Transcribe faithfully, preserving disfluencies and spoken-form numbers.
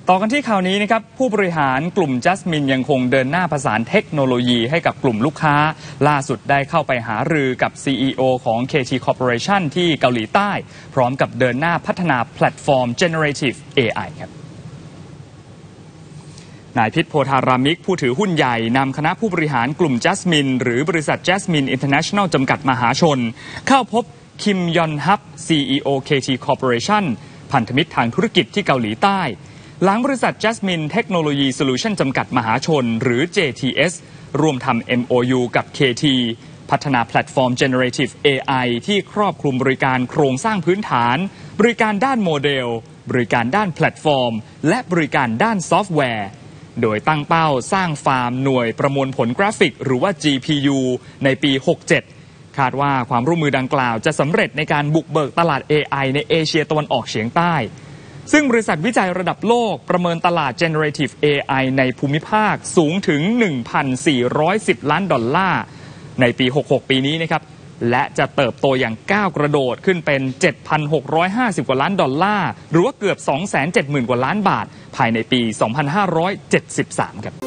ต่อกันที่ข่าวนี้นะครับผู้บริหารกลุ่ม Jasmine ยังคงเดินหน้าประสานเทคโนโลยีให้กับกลุ่มลูกค้าล่าสุดได้เข้าไปหารือกับ ซี อี โอ ของ เค ที Corporation ที่เกาหลีใต้พร้อมกับเดินหน้าพัฒนาแพลตฟอร์ม Generative เอ ไอ ครับนายพิษโพธารามิกผู้ถือหุ้นใหญ่นำคณะผู้บริหารกลุ่ม Jasmine หรือบริษัท Jasmine International จำกัดมหาชนเข้าพบคิมยอนฮับ ซี อี โอ เค ที Corporation พันธมิตรทางธุรกิจที่เกาหลีใต้หลังบริษัท Jasmine Technology Solution จำกัดมหาชนหรือ เจ ที เอส ร่วมทำ เอ็ม โอ ยู กับ เค ที พัฒนาแพลตฟอร์ม Generative เอ ไอ ที่ครอบคลุมบริการโครงสร้างพื้นฐานบริการด้านโมเดลบริการด้านแพลตฟอร์มและบริการด้านซอฟต์แวร์โดยตั้งเป้าสร้างฟาร์มหน่วยประมวลผลกราฟิกหรือว่า จี พี ยู ในปี หกเจ็ด คาดว่าความร่วมมือดังกล่าวจะสำเร็จในการบุกเบิกตลาด เอ ไอ ในเอเชียตะวันออกเฉียงใต้ซึ่งบริษัทวิจัยระดับโลกประเมินตลาด Generative เอ ไอ ในภูมิภาคสูงถึง หนึ่งพันสี่ร้อยสิบ ล้านดอลลาร์ในปี หกสิบหก ปีนี้นะครับและจะเติบโตอย่างก้าวกระโดดขึ้นเป็น เจ็ดพันหกร้อยห้าสิบ กว่าล้านดอลลาร์หรือว่าเกือบ สองแสนเจ็ดหมื่น กว่าล้านบาทภายในปี สองพันห้าร้อยเจ็ดสิบสาม ครับ